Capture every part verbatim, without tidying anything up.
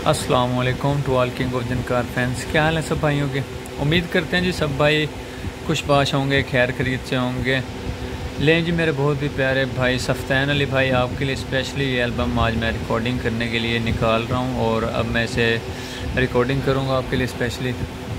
अस्सलाम वालेकुम to all king of Jhankar fans. क्या हाल है सब भाइयों के। उम्मीद करते हैं जी सब भाई खुशबाश होंगे, खैर खरीद से होंगे। लें जी मेरे बहुत ही प्यारे भाई सफ़तैन अली भाई, आपके लिए स्पेशली ये एल्बम आज मैं रिकॉर्डिंग करने के लिए निकाल रहा हूँ और अब मैं इसे रिकॉर्डिंग करूँगा आपके लिए स्पेशली।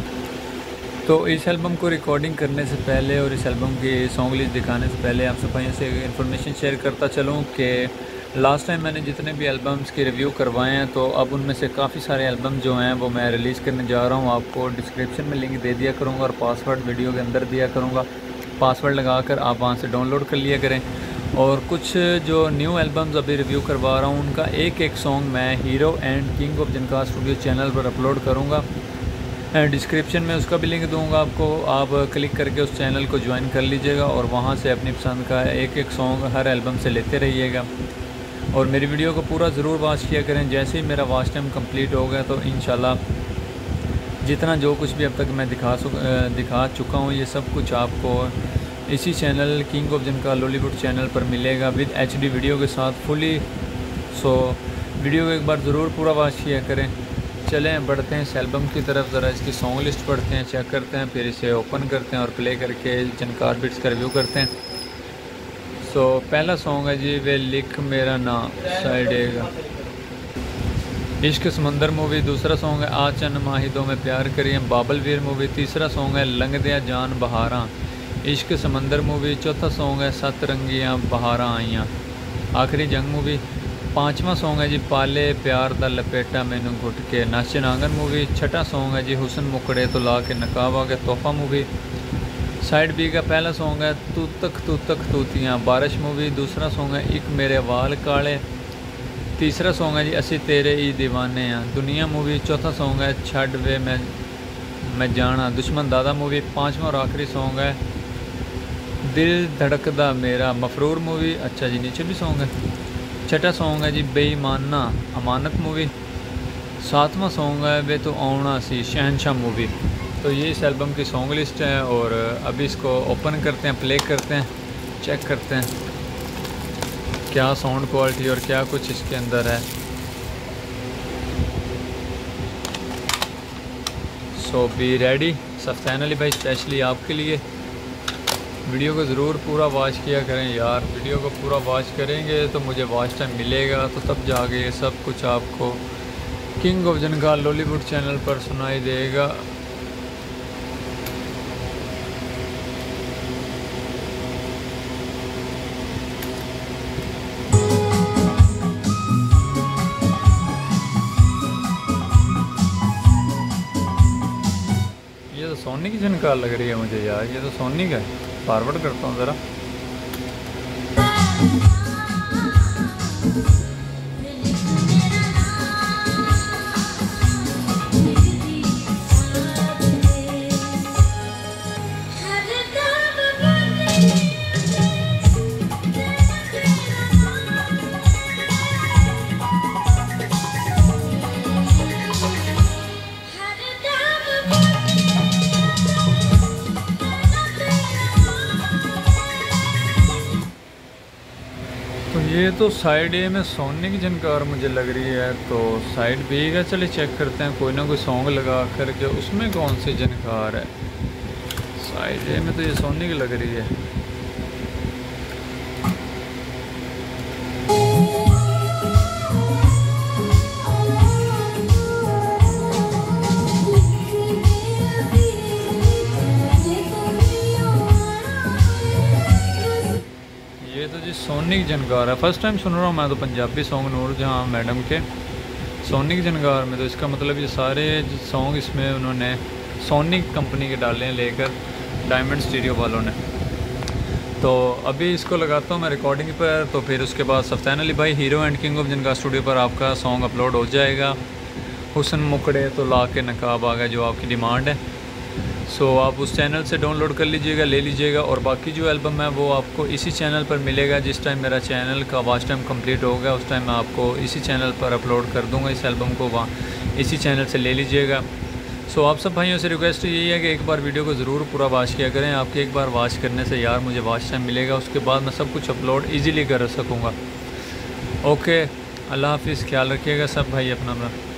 तो इस एल्बम को रिकॉर्डिंग करने से पहले और इस एल्बम की सॉन्ग लिस्ट दिखाने से पहले आप सब भाइयों से इन्फॉर्मेशन शेयर करता चलूँ कि लास्ट टाइम मैंने जितने भी एल्बम्स की रिव्यू करवाए हैं तो अब उनमें से काफ़ी सारे एल्बम जो हैं वो मैं रिलीज़ करने जा रहा हूँ। आपको डिस्क्रिप्शन में लिंक दे दिया करूँगा और पासवर्ड वीडियो के अंदर दिया करूँगा। पासवर्ड लगाकर आप वहाँ से डाउनलोड कर लिया करें। और कुछ जो न्यू एल्बम्स अभी रिव्यू करवा रहा हूँ उनका एक एक सॉन्ग मैं hero and king of Jhankar studio channel पर अपलोड करूँगा। डिस्क्रिप्शन में उसका भी लिंक दूंगा आपको, आप क्लिक करके उस चैनल को ज्वाइन कर लीजिएगा और वहाँ से अपनी पसंद का एक एक सॉन्ग हर एल्बम से लेते रहिएगा। और मेरी वीडियो को पूरा ज़रूर वॉच किया करें। जैसे ही मेरा वॉच टाइम कंप्लीट हो गया तो इंशाल्लाह जितना जो कुछ भी अब तक मैं दिखा दिखा चुका हूँ ये सब कुछ आपको इसी channel king of Jhankar Lollywood channel पर मिलेगा विद एचडी वीडियो के साथ फुली। सो वीडियो को एक बार ज़रूर पूरा वॉच किया करें। चलें बढ़ते हैं इस एल्बम की तरफ, ज़रा इसकी सॉन्ग लिस्ट पढ़ते हैं, चेक करते हैं, फिर इसे ओपन करते हैं और प्ले करके जनकार बिट्स का रिव्यू करते हैं। सो so, पहला सॉन्ग है जी वे लिख मेरा नाम साइडेगा, इश्क समंदर मूवी। दूसरा सॉन्ग है आ चन माहिदों में प्यार करिए, बाबल वीर मूवी। तीसरा सॉन्ग है लंग दिया जान बहारा, इश्क समंदर मूवी। चौथा सॉन्ग है सत रंगियाँ बहारा आइयाँ, आखिरी जंग मूवी। पाँचवा सॉन्ग है जी पाले प्यार दा लपेटा मैनू घुट के, नाच नांगन मूवी। छठा सॉन्ग है जी हुसन मुकड़े तो ला के नकाब आ के तोहफा मूवी। साइड बी का पहला सॉन्ग है तू तक तू तक तूतियाँ, बारिश मूवी। दूसरा सॉन्ग है एक मेरे वाल काले। तीसरा सॉन्ग है जी असी तेरे ही दीवाने हैं, दुनिया मूवी। चौथा सॉन्ग है छड़ वे मैं मैं जाना, दुश्मन दादा मूवी। पाँचवा और आखिरी सॉन्ग है दिल धड़कदा मेरा, मफरूर मूवी। अच्छा जी नीचे भी सॉन्ग है। छठा सॉन्ग है जी बेईमाना, अमानत मूवी। सातवां सॉन्ग है वे तो आना सी, शहनशाह मूवी। तो ये इस एल्बम की सॉन्ग लिस्ट है और अभी इसको ओपन करते हैं, प्ले करते हैं, चेक करते हैं क्या साउंड क्वालिटी और क्या कुछ इसके अंदर है। So be ready. Saftain Ali भाई स्पेशली आपके लिए वीडियो को ज़रूर पूरा वॉच किया करें यार। वीडियो को पूरा वॉच करेंगे तो मुझे वॉच टाइम मिलेगा, तो तब जाके ये सब कुछ आपको king of Jhankar Lollywood channel पर सुनाई देगा। ये तो सोनी की जनकार लग रही है मुझे यार, ये तो सोनी का है। फॉरवर्ड करता हूँ ज़रा। तो ये तो साइड ए में सोनी की जनकार मुझे लग रही है, तो साइड बी का चले चेक करते हैं। कोई ना कोई सॉन्ग लगा करके उसमें कौन सी जनकार है। साइड ए में तो ये सोनी की लग रही है। ये तो जी सोनी की जनकार है। फर्स्ट टाइम सुन रहा हूँ मैं तो पंजाबी सॉन्ग नूर जहाँ मैडम के सोनी की जनकार में। तो इसका मतलब ये सारे सॉन्ग इसमें उन्होंने सोनी कंपनी के डाले हैं लेकर डायमंड स्टीरियो वालों ने। तो अभी इसको लगाता हूँ मैं रिकॉर्डिंग पर, तो फिर उसके बाद सफ़तैन अली भाई hero and king of Jhankar studio पर आपका सॉन्ग अपलोड हो जाएगा। हुसन मुकड़े तो ला के नकाब आ गया जो आपकी डिमांड है। सो so, आप उस चैनल से डाउनलोड कर लीजिएगा, ले लीजिएगा। और बाकी जो एल्बम है वो आपको इसी चैनल पर मिलेगा। जिस टाइम मेरा चैनल का वॉच टाइम कंप्लीट होगा उस टाइम मैं आपको इसी चैनल पर अपलोड कर दूंगा इस एल्बम को, वहाँ इसी चैनल से ले लीजिएगा। सो so, आप सब भाइयों से रिक्वेस्ट यही है कि एक बार वीडियो को ज़रूर पूरा वॉच किया करें। आपके एक बार वॉच करने से यार मुझे वॉच टाइम मिलेगा, उसके बाद मैं सब कुछ अपलोड ईज़िली कर सकूँगा। ओके, अल्लाह हाफिज़, ख्याल रखिएगा सब भाई अपना।